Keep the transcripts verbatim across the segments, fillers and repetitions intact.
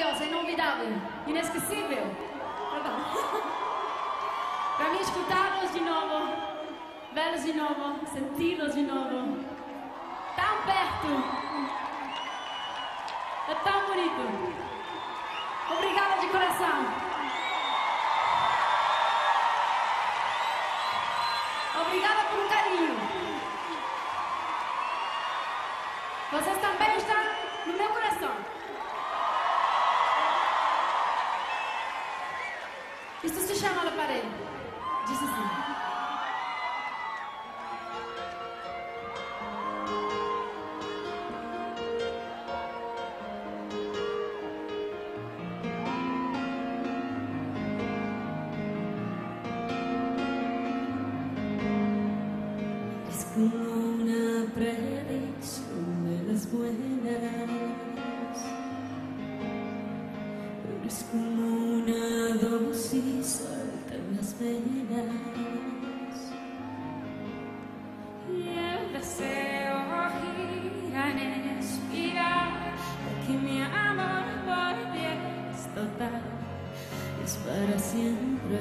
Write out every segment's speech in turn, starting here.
maravilhosa, inolvidável, inesquecível. Perdão. Para mim, escutá-los de novo, vê-los de novo, senti-los de novo, tão perto, é tão bonito. Obrigada de coração. Obrigada por um carinho. Vocês também estão no meu coração. Isso se chama La Parede. Diz assim. Es como una predicción de las buenas. Es como una dosis alta en las venas. Y el deseo gira en espiral, que mi amor por ti es total, es para siempre.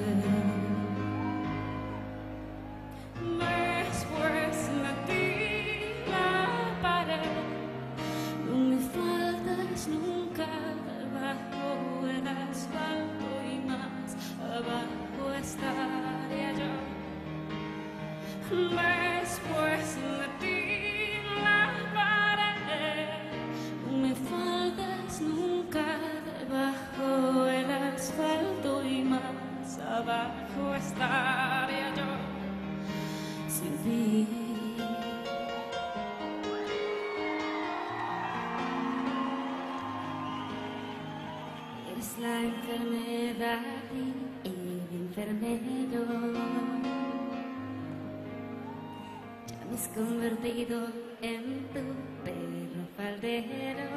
Después de ti la pared, no me faltas nunca. Abajo el asfalto y más abajo estaría yo. Después de ti la pared, no me faltas nunca. Debajo el asfalto y más abajo estaría yo sin ti. Es la enfermedad y el enfermero. Ya me has convertido en tu perro faldero.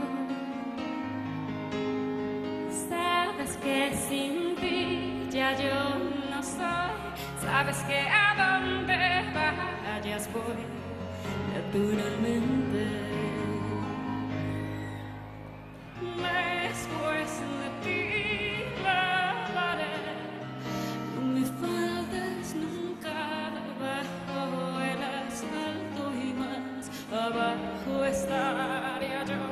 Sabes que sin ti ya yo no soy. Sabes que a donde vayas voy naturalmente. Después de ti la pared, no me faltas nunca. Debajo el asfalto y más abajo estaría yo.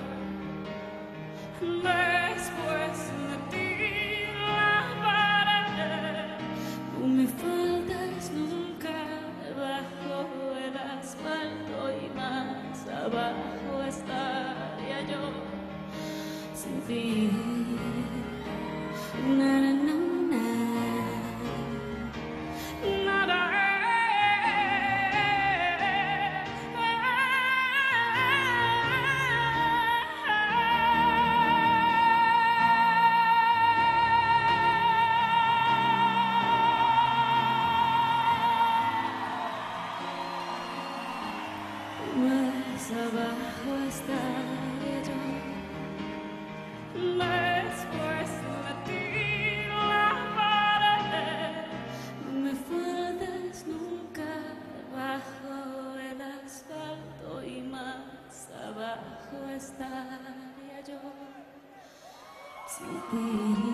Después de ti la pared, no me faltas nunca. Debajo el asfalto y más abajo estaría yo sin ti. Na, na, na, na. Nada más abajo estaré yo. Después de ti la pared, no me faltas nunca. Debajo el asfalto y más abajo estaría yo sin ti.